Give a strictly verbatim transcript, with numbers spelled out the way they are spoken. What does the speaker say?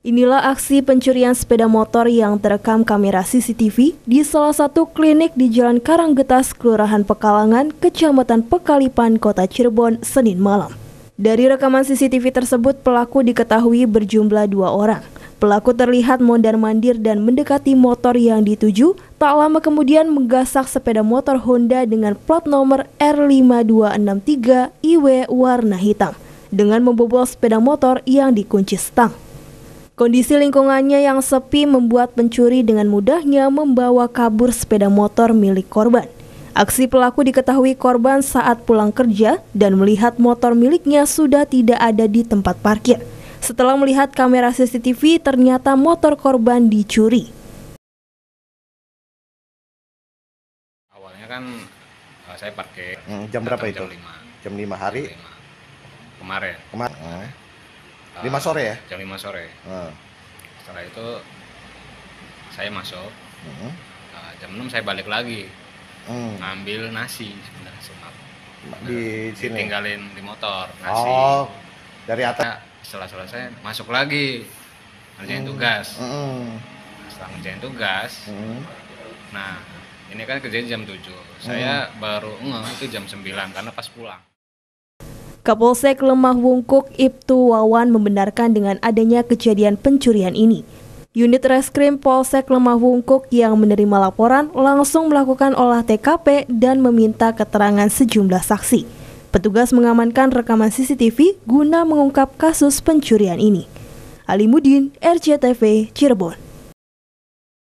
Inilah aksi pencurian sepeda motor yang terekam kamera C C T V di salah satu klinik di Jalan Karanggetas, Kelurahan Pekalangan, Kecamatan Pekalipan, Kota Cirebon, Senin malam. Dari rekaman C C T V tersebut, pelaku diketahui berjumlah dua orang. Pelaku terlihat mondar-mandir dan mendekati motor yang dituju, tak lama kemudian menggasak sepeda motor Honda dengan plat nomor R lima dua enam tiga I W warna hitam, dengan membobol sepeda motor yang dikunci stang. Kondisi lingkungannya yang sepi membuat pencuri dengan mudahnya membawa kabur sepeda motor milik korban. Aksi pelaku diketahui korban saat pulang kerja dan melihat motor miliknya sudah tidak ada di tempat parkir. Setelah melihat kamera C C T V, ternyata motor korban dicuri. Awalnya kan uh, saya parkir. Hmm, jam berapa itu? Jam lima. Jam lima hari? Jam lima. Kemarin. Kemarin? Hmm. lima sore ya? Jam lima sore. Hmm. Setelah itu saya masuk. Hmm. Uh, jam enam saya balik lagi. Hmm. Ngambil nasi sebenarnya semua. Di sini? Ditinggalin di motor, nasi. Oh, dari atas? Nah, setelah selesai masuk lagi ngerjain hmm. tugas. Hmm. Setelah ngerjain tugas, hmm. nah ini kan kerjanya jam tujuh. Saya hmm. baru ngeh itu jam sembilan karena pas pulang. Kapolsek Lemah Wungkuk Ibtu Wawan membenarkan dengan adanya kejadian pencurian ini. Unit Reskrim Polsek Lemah Wungkuk yang menerima laporan langsung melakukan olah T K P dan meminta keterangan sejumlah saksi. Petugas mengamankan rekaman C C T V guna mengungkap kasus pencurian ini. Alimuddin, R C T V, Cirebon.